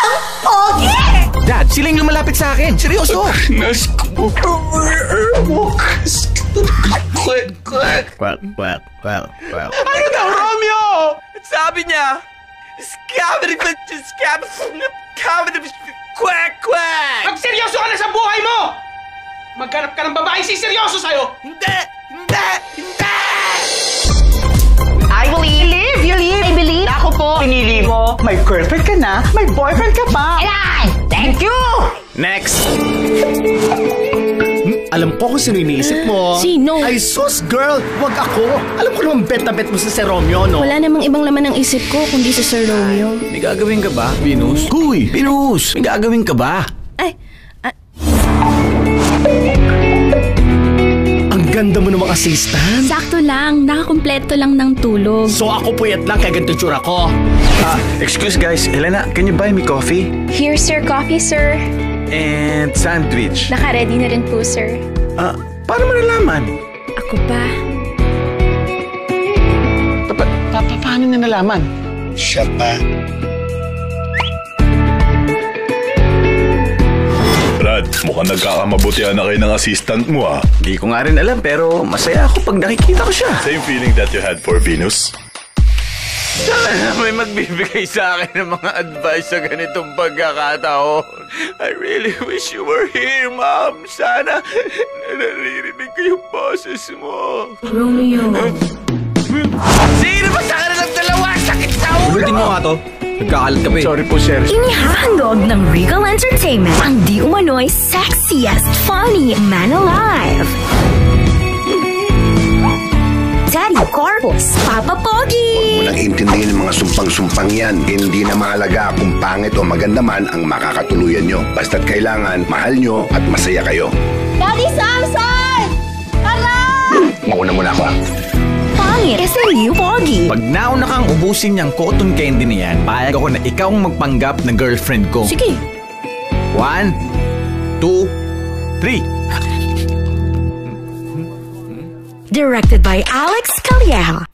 Pogi! Dad, sila yung lumalapit sa akin. Seryoso. Well. Ano daw, Romeo? Sabi niya, quack! Magseryoso ka na sa buhay mo! Maghanap ka ng babae seryoso sa'yo! Hindi! I believe! You leave! I believe! Ako po, pinili mo. May girlfriend ka na, may boyfriend ka pa. Ayan! Thank you! Next! Alam ko kung sino iniisip mo. Sino? Ay, sus, girl! Wag ako! Alam ko naman bet na bet mo sa Sir Romeo, no? Wala namang ibang laman ng isip ko kundi si Sir Romeo. May gagawin ka ba, Venus? Huy! Venus! May gagawin ka ba? Ay, Ang ganda mo namang assistant. sakto lang. Nakakumpleto lang ng tulog. So ako puyat lang kaya ganito tsura ko. Excuse guys, Helena, can you buy me coffee? Here, sir. Coffee, sir. And sandwich. Naka-ready na rin po, sir. Paano mo nalaman? Ako pa. Paano niya nalaman? Siya pa. Brad, mukhang nagkakamabutihan na kayo ng assistant mo ah. Hindi ko nga rin alam pero masaya ako pag nakikita ko siya. Same feeling that you had for Venus? Sana may magbibigay sa akin ng mga advice sa ganitong pagkakataon. I really wish you were here, Mom. Sana naririnig ko yung boses mo. Romeo. Sino ba sa kanilang dalawa? Sakit sa ulo! Ulitin mo nga to. Nagkakalat ka pa eh. Sorry po, sir. Inihahandog ng Regal Entertainment ang di umano'y sexiest, funny man alive. Daddy Corpus, Papa Pogi! Huwag mo nang intindihin ng mga sumpang-sumpang yan. Hindi na mahalaga kung pangit o maganda man ang makakatuluyan nyo. Basta't kailangan mahal nyo at masaya kayo. Daddy Samson! Tara! Mauna muna ako ah. Pangit SMU Pogi. Pag nauna kang ubusin niyang cotton candy na yan, payag ako na ikaw ang magpanggap na girlfriend ko. Sige. 1, 2, 3. Directed by Alex Calleja.